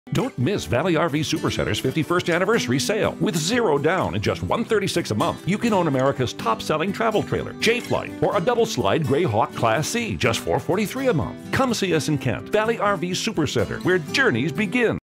Don't miss Valley RV Supercenter's 51st anniversary sale. With zero down and just $136 a month, you can own America's top-selling travel trailer, J-Flight, or a double-slide Greyhawk Class C, just $443 a month. Come see us in Kent, Valley RV Supercenter, where journeys begin.